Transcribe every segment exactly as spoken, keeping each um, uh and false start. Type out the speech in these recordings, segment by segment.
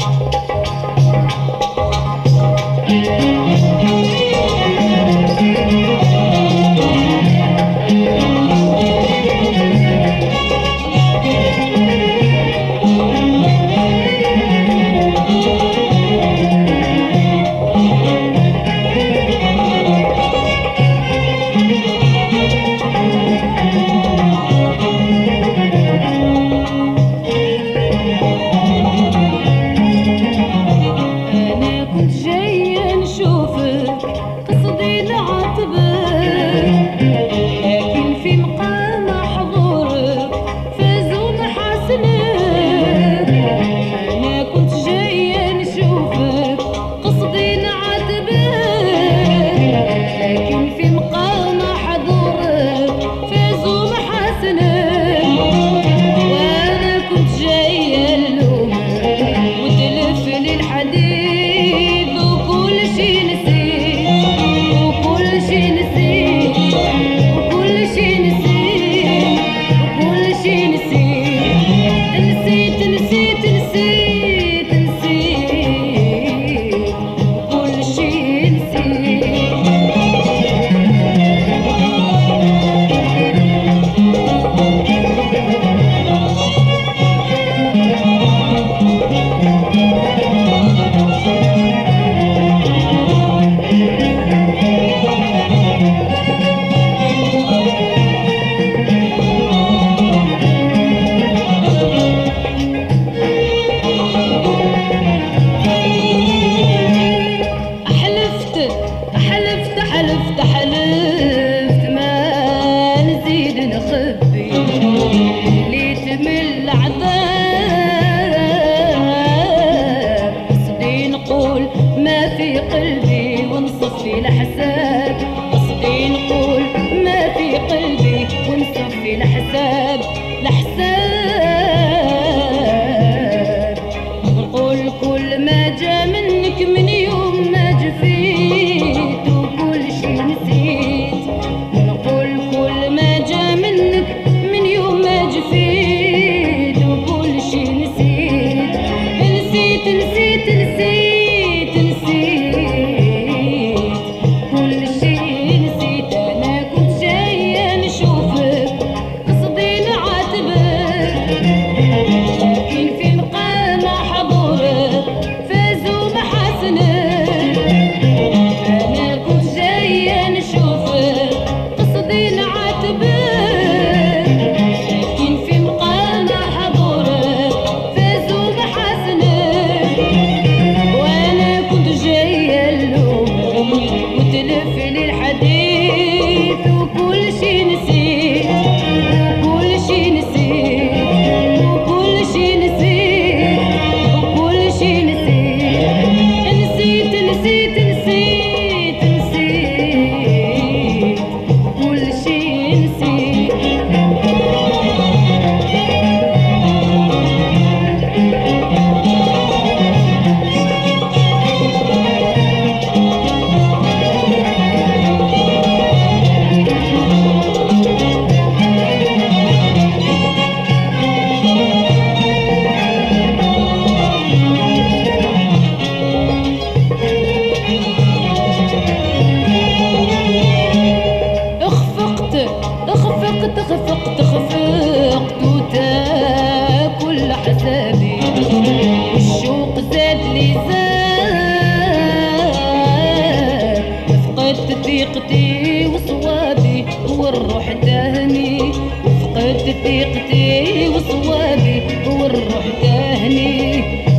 ثقتي وصوابي والروح تهني، فقدت ثقتي وصوابي والروح تهني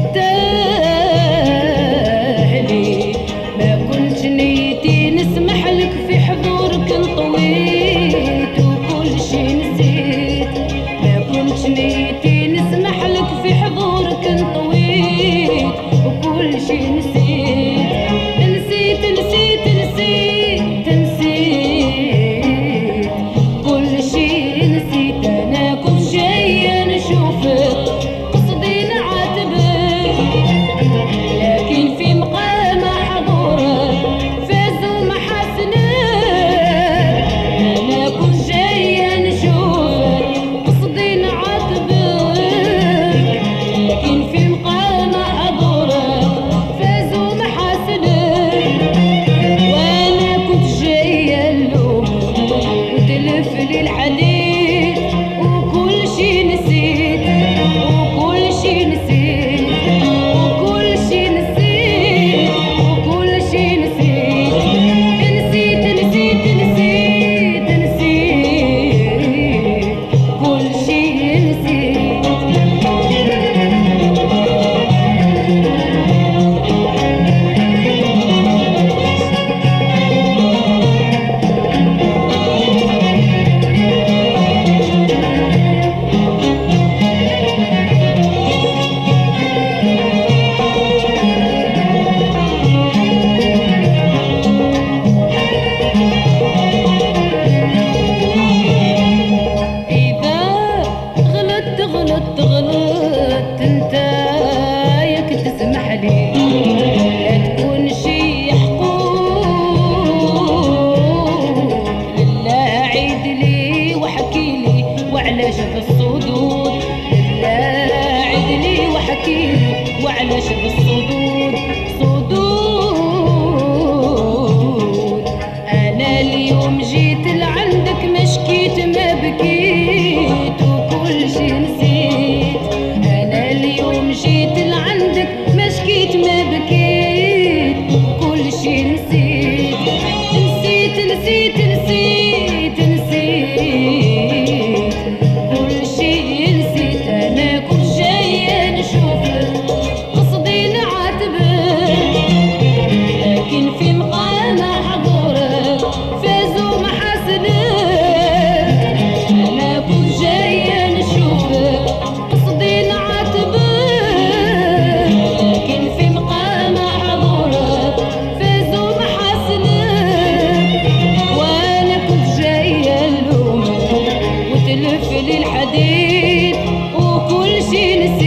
تهني. ما كنت نيتي نسمح لك في حضورك انطويت وكل شي نسيت. ما كنت نيتي نسمح لك في حضورك انطويت وكل شي نسيت. نسيت نسيت نسيت نسيت كل شي نسيت. أنا كنت جاي علاش بالصدود صدود. انا اليوم جيت لعندك ما شكيت ما بكيت وكل شي نسيت. انا اليوم جيت لعندك ما شكيت ما بكيت وكل شي نسيت. نسيت نسيت نسيت نسيت كل شي نسيت. انا كل جاية نشوفك قصدي نعاتبك لكن في مقام حضورك فازوا محاسنك. انا كل جاية نشوفك قصدي نعاتبك لكن في مقام حضورك فازوا محاسنك. وانا كنت جاية نلومك وتلف لي الحديد وكل شي نسيت.